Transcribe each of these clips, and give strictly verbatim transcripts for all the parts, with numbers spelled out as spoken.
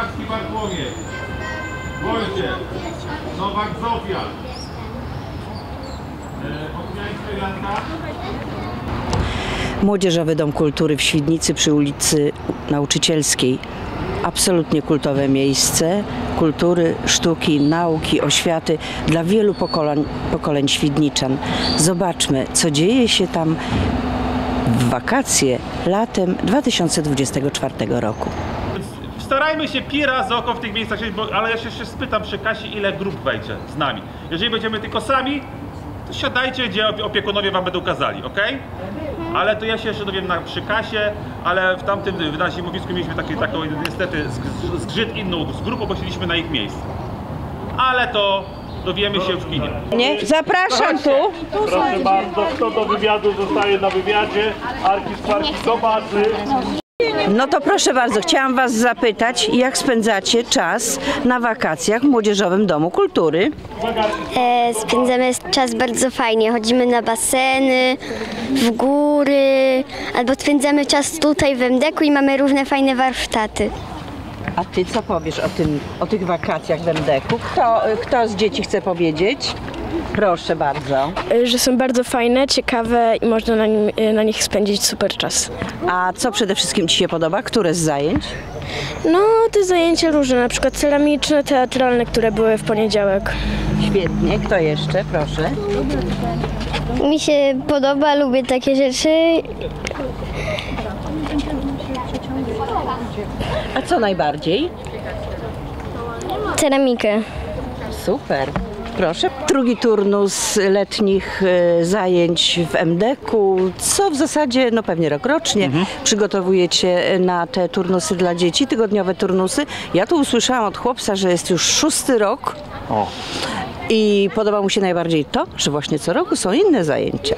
Kowalski Bartłomiej, Wojciech, Nowak Zofia, Ochmiańska Janka. Młodzieżowy Dom Kultury w Świdnicy przy ulicy Nauczycielskiej. Absolutnie kultowe miejsce kultury, sztuki, nauki, oświaty dla wielu pokoleń, pokoleń świdniczan. Zobaczmy, co dzieje się tam w wakacje latem dwa tysiące dwudziestego czwartego roku. Starajmy się pi raz oko w tych miejscach, ale ja się jeszcze spytam przy kasie, ile grup wejdzie z nami. Jeżeli będziemy tylko sami, to siadajcie, gdzie opiekunowie wam będą kazali, ok? Ale to ja się jeszcze dowiem na, przy kasie, ale w tamtym w naszym zimowisku mieliśmy takie, taką niestety zgrzyt inną z grupą, bo siedzieliśmy na ich miejscu. Ale to dowiemy się w kinie. Nie? Zapraszam tu. Proszę bardzo, kto do wywiadu zostaje na wywiadzie, Arki Sparki zobaczy. No to proszę bardzo, chciałam was zapytać, jak spędzacie czas na wakacjach w Młodzieżowym Domu Kultury? E, spędzamy czas bardzo fajnie, chodzimy na baseny, w góry, albo spędzamy czas tutaj w em de ku i mamy różne fajne warsztaty. A ty co powiesz o tym, o tych wakacjach w em de ku? Kto, kto z dzieci chce powiedzieć? Proszę bardzo. Że są bardzo fajne, ciekawe i można na, nim, na nich spędzić super czas. A co przede wszystkim ci się podoba? Które z zajęć? No, te zajęcia różne, na przykład ceramiczne, teatralne, które były w poniedziałek. Świetnie. Kto jeszcze? Proszę. Mi się podoba, lubię takie rzeczy. A co najbardziej? Ceramikę. Super. Proszę. Drugi turnus letnich e, zajęć w em de ku, co w zasadzie, no pewnie rokrocznie, mhm. przygotowujecie na te turnusy dla dzieci, tygodniowe turnusy. Ja tu usłyszałam od chłopca, że jest już szósty rok. O. I podoba mu się najbardziej to, że właśnie co roku są inne zajęcia.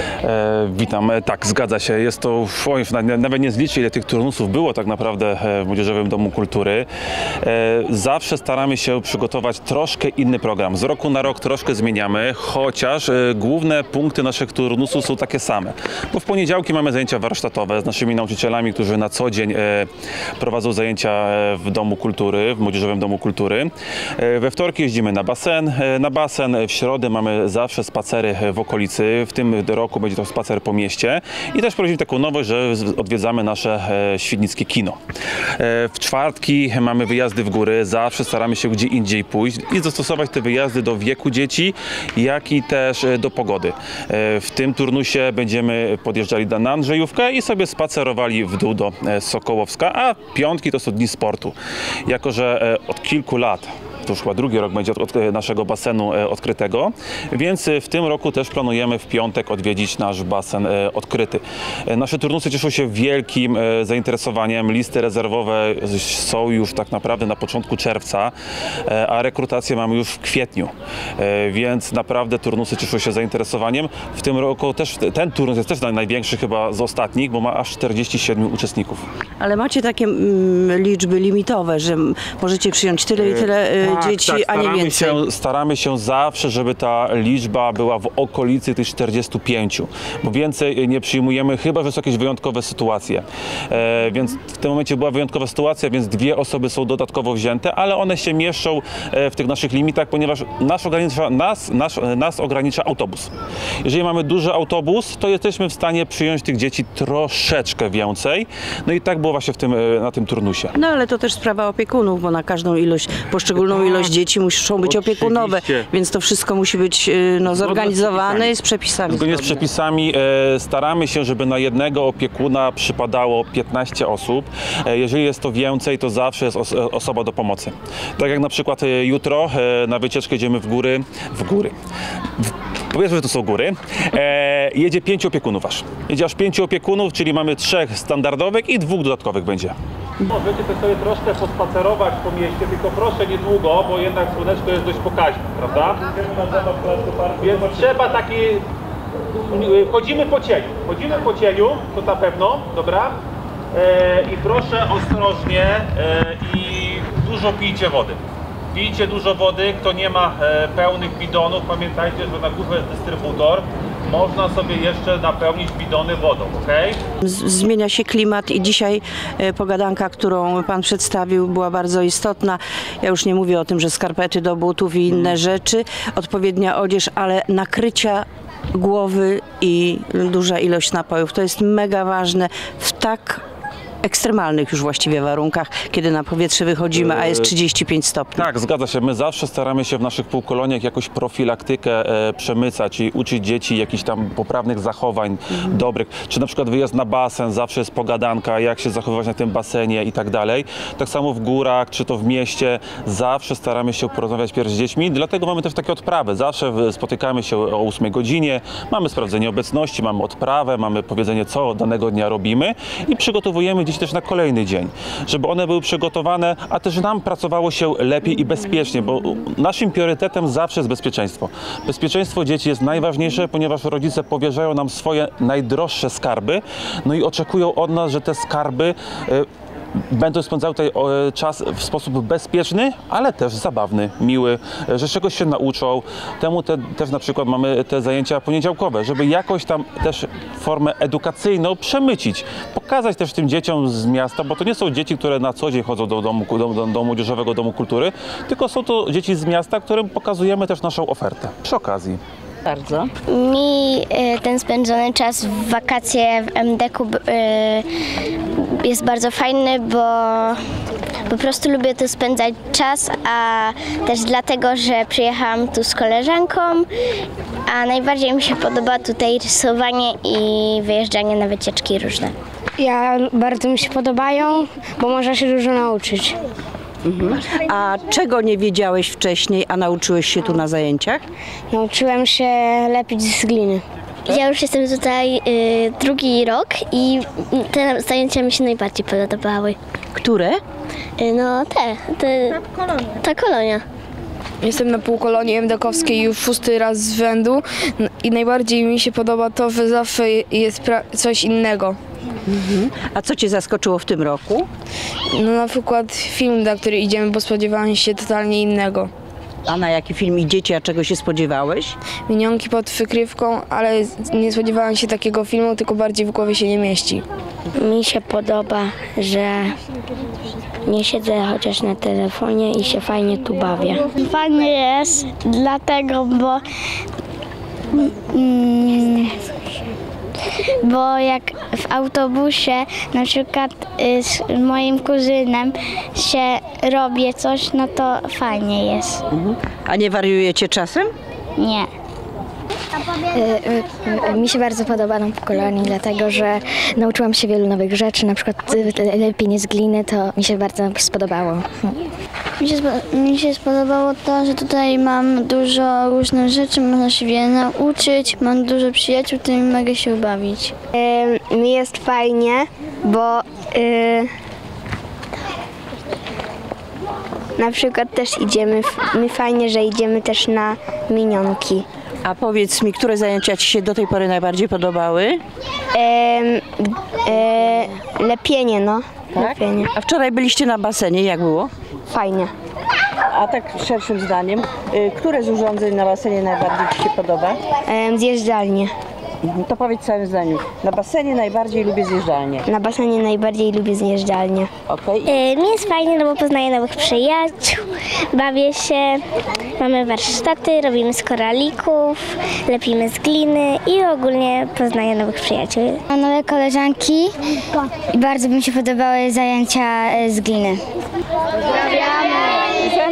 E, witam, e, tak, zgadza się. Jest to, oj, nawet nie zliczę, ile tych turnusów było tak naprawdę w Młodzieżowym Domu Kultury. E, zawsze staramy się przygotować troszkę inny program. Z roku na rok troszkę zmieniamy, chociaż e, główne punkty naszych turnusów są takie same. Bo w poniedziałki mamy zajęcia warsztatowe z naszymi nauczycielami, którzy na co dzień e, prowadzą zajęcia w Domu Kultury, w Młodzieżowym Domu Kultury. E, we wtorki jeździmy na basen, e, na basen. W środę mamy zawsze spacery w okolicy. W tym roku będzie to spacer po mieście. I też prowadzimy taką nowość, że odwiedzamy nasze e, świdnickie kino. E, w czwartki mamy wyjazdy w góry. Zawsze staramy się gdzie indziej pójść i dostosować te wyjazdy do wieku dzieci, jak i też e, do pogody. E, w tym turnusie będziemy podjeżdżali na Andrzejówkę i sobie spacerowali w dół do e, Sokołowska, a piątki to są dni sportu. Jako że e, od kilku lat to już chyba drugi rok będzie od, od naszego basenu e, odkrytego, więc w tym roku też planujemy w piątek odwiedzić nasz basen e, odkryty. E, nasze turnusy cieszą się wielkim e, zainteresowaniem. Listy rezerwowe są już tak naprawdę na początku czerwca, e, a rekrutację mamy już w kwietniu, e, więc naprawdę turnusy cieszą się zainteresowaniem. W tym roku też ten turnus jest też największy chyba z ostatnich, bo ma aż czterdzieści siedmiu uczestników. Ale macie takie mm, liczby limitowe, że możecie przyjąć tyle i tyle e, Tak, dzieci, tak, a nie więcej. Się, staramy się zawsze, żeby ta liczba była w okolicy tych czterdziestu pięciu, bo więcej nie przyjmujemy, chyba że są jakieś wyjątkowe sytuacje. E, więc w tym momencie była wyjątkowa sytuacja, więc dwie osoby są dodatkowo wzięte, ale one się mieszczą w tych naszych limitach, ponieważ nas ogranicza, nas, nas, nas ogranicza autobus. Jeżeli mamy duży autobus, to jesteśmy w stanie przyjąć tych dzieci troszeczkę więcej. No i tak było właśnie w tym, na tym turnusie. No ale to też sprawa opiekunów, bo na każdą ilość, poszczególną ilość dzieci muszą być opiekunowe, więc to wszystko musi być no, zorganizowane i z przepisami. Zgodnie z przepisami e, staramy się, żeby na jednego opiekuna przypadało piętnaście osób. E, jeżeli jest to więcej, to zawsze jest os osoba do pomocy. Tak jak na przykład e, jutro e, na wycieczkę idziemy w góry, w góry. W, Powiedzmy, że to są góry. E, jedzie pięciu opiekunów aż. Jedzie aż pięciu opiekunów, czyli mamy trzech standardowych i dwóch dodatkowych będzie. Możecie też sobie troszkę pospacerować po mieście, tylko proszę niedługo, bo jednak słoneczko jest dość pokaźne, prawda? Więc trzeba taki... Chodzimy po cieniu. Chodzimy po cieniu, to na pewno, dobra? E, I proszę ostrożnie e, i dużo pijcie wody. Pijcie dużo wody, kto nie ma e, pełnych bidonów, pamiętajcie, że na górze jest dystrybutor. można sobie jeszcze napełnić bidony wodą, ok? Z- Zmienia się klimat i dzisiaj e, pogadanka, którą Pan przedstawił, była bardzo istotna. Ja już nie mówię o tym, że skarpety do butów i inne rzeczy, odpowiednia odzież, ale nakrycia głowy i duża ilość napojów. To jest mega ważne w tak ekstremalnych już właściwie warunkach, kiedy na powietrze wychodzimy, a jest trzydzieści pięć stopni. Tak, zgadza się. My zawsze staramy się w naszych półkoloniach jakoś profilaktykę e, przemycać i uczyć dzieci jakichś tam poprawnych zachowań Mhm. dobrych. Czy na przykład wyjazd na basen, zawsze jest pogadanka, jak się zachowywać na tym basenie i tak dalej. Tak samo w górach, czy to w mieście, zawsze staramy się porozmawiać pierw z dziećmi, dlatego mamy też takie odprawy. Zawsze w- spotykamy się o ósmej godzinie, mamy sprawdzenie obecności, mamy odprawę, mamy powiedzenie, co danego dnia robimy i przygotowujemy dzieci też na kolejny dzień, żeby one były przygotowane, a też nam pracowało się lepiej i bezpiecznie, bo naszym priorytetem zawsze jest bezpieczeństwo. Bezpieczeństwo dzieci jest najważniejsze, ponieważ rodzice powierzają nam swoje najdroższe skarby, no i oczekują od nas, że te skarby e, będą spędzały tutaj e, czas w sposób bezpieczny, ale też zabawny, miły, e, że czegoś się nauczą. Temu te, też na przykład mamy te zajęcia poniedziałkowe, żeby jakoś tam też formę edukacyjną przemycić, pokazać też tym dzieciom z miasta, bo to nie są dzieci, które na co dzień chodzą do domu, do, do, do Młodzieżowego Domu Kultury, tylko są to dzieci z miasta, którym pokazujemy też naszą ofertę przy okazji. Bardzo. Mi e, ten spędzony czas w wakacje w em de ku e, jest bardzo fajny, bo po prostu lubię tu spędzać czas, a też dlatego, że przyjechałam tu z koleżanką, a najbardziej mi się podoba tutaj rysowanie i wyjeżdżanie na wycieczki różne. Ja bardzo mi się podobają, bo można się dużo nauczyć. A czego nie wiedziałeś wcześniej, a nauczyłeś się tu na zajęciach? Nauczyłem się lepić z gliny. Ja już jestem tutaj y, drugi rok i te zajęcia mi się najbardziej podobały. Które? Y, no te, te ta kolonia. Jestem na półkolonii em de kowskiej już szósty raz z rzędu i najbardziej mi się podoba to, że zawsze jest pra- coś innego. A co Cię zaskoczyło w tym roku? No na przykład film, na który idziemy, bo spodziewałem się totalnie innego. A na jaki film idziecie, a czego się spodziewałeś? Minionki pod przykrywką, ale nie spodziewałem się takiego filmu, tylko bardziej w głowie się nie mieści. Mi się podoba, że nie siedzę chociaż na telefonie i się fajnie tu bawię. Fajnie jest, dlatego, bo mm, bo jak w autobusie na przykład y, z moim kuzynem się robię coś, no to fajnie jest. A nie wariujecie czasem? Nie. Mi się bardzo podoba na kolonii, dlatego że nauczyłam się wielu nowych rzeczy, na przykład lepienie z gliny, to mi się bardzo spodobało. Mi się, spo- mi się spodobało to, że tutaj mam dużo różnych rzeczy, można się wiele nauczyć, mam dużo przyjaciół, którymi mogę się bawić. Mi jest fajnie, bo y, na przykład też idziemy, mi fajnie, że idziemy też na minionki. A powiedz mi, które zajęcia Ci się do tej pory najbardziej podobały? Em, e, lepienie, no. Tak? Lepienie. A wczoraj byliście na basenie, jak było? Fajnie. A tak szerszym zdaniem, y, które z urządzeń na basenie najbardziej Ci się podoba? Em, zjeżdżalnie. Mhm, to powiedz całym zdaniu. Na basenie najbardziej lubię zjeżdżalnię. Na basenie najbardziej lubię zjeżdżalnię. Okej. Mi jest fajnie, no bo poznaję nowych przyjaciół, bawię się, mamy warsztaty, robimy z koralików, lepimy z gliny i ogólnie poznaję nowych przyjaciół. Mam nowe koleżanki i bardzo mi się podobały zajęcia z gliny.